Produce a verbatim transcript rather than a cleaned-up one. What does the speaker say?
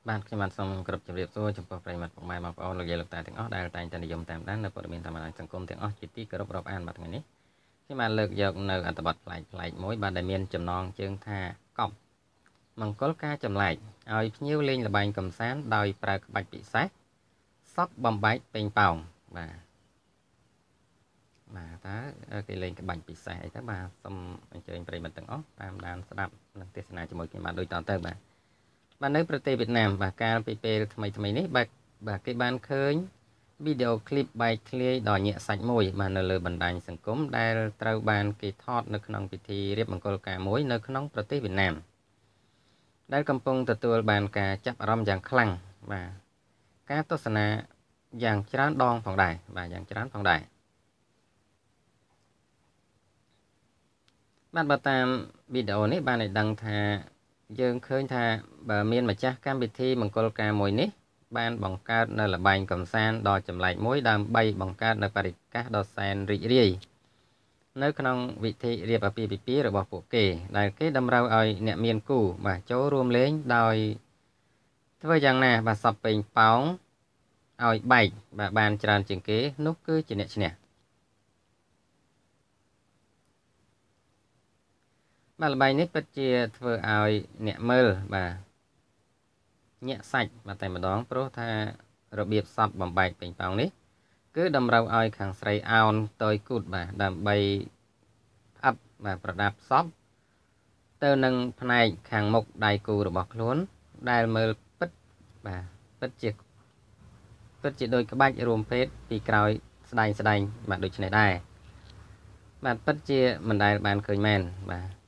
បាទខ្ញុំបានសូមគោរពជម្រាបសួរចំពោះប្រិយមិត្តពុកម៉ែបងប្អូនលោកយាយលោកតាទាំងអស់ដែលតែងតែនិយមតាមដាននៅព័ត៌មានតាមបណ្ដាញសង្គមទាំងអស់ជាទីគោរពរាប់អានបាទថ្ងៃនេះខ្ញុំបានលើកយកនៅអត្ថបទប្លែកប្លែកមួយបាទដែលមានចំណងជើងថាកប់មង្គលការចម្លែកឲ្យភ្ញៀវលេងល្បែងកំសាន្តដោយប្រើក្បាច់ពិសេសសពបំបែកពេញប៉ោងបាទបាទតើគេលេងក្បាច់ពិសេសអីទៅបាទសូមអញ្ជើញប្រិយមិត្តទាំងអស់តាមដានស្ដាប់និងទស្សនាជាមួយខ្ញុំបាទដូចតទៅបាទបាទនៅប្រទេសវៀតណាមបាទកាលពីពេលថ្មីថ្មីនេះបាទបាទគេបានឃើញវីដេអូឃ្លីបបែកធ្លាយដ៏ញាក់សាច់មួយបាទនៅលើបណ្ដាញសង្គមដែលត្រូវបានគេថតនៅក្នុងពិធីរៀបមង្គលការមួយនៅក្នុងប្រទេសវៀតណាមដែលកំពុងទទួលបានការចាប់អារម្មណ៍យ៉ាងខ្លាំងបាទការទស្សនាយ៉ាងច្រើនដងផងដែរបាទយ៉ាងច្រើនផងដែរបាទបើតាមវីដេអូនេះបានឲ្យដឹងថាយើងឃើញថាបើមានម្ចាស់កម្មវិធីមង្គលការមួយនេះបានបង្កើតនៅល្បែងកំសាន្តដ៏ចម្លែកមួយដើម្បីបង្កើតនៅបរិយាកាសដ៏សែនរីករាយនៅក្នុងវិធីរៀបអាពាហ៍ពិពាហ៍របស់ពួកគេដែលគេតម្រូវឲ្យអ្នកមានគូបាទចូលរួមលេងដោយធ្វើយ៉ាងណាបាទសពពេញប៉ោងឲ្យបែកបាទបានច្រើនជាងគេនោះគឺជាអ្នកឈ្នះបាទល្បែងនេះពិតជាធ្វើឲ្យអ្នកមើលបាទញាក់សាច់បាទតែម្ដងព្រោះថារបៀបសពបំបែកពេញប៉ោងនេះគឺតម្រូវឲ្យខាងស្រីអោនតយគូតបាទដើម្បីផ្អាប់បាទប្រដាប់សពទៅនឹងផ្នែកខាងមុខដៃគូរបស់ខ្លួនដែលមើលពិតបាទពិតជាពិតជាដូចក្បាច់រួមភេទពីក្រោយស្ដែងស្ដែងបាទដូចនេះដែរបាទពិតជាមិនដែលបានឃើញមែនបាទ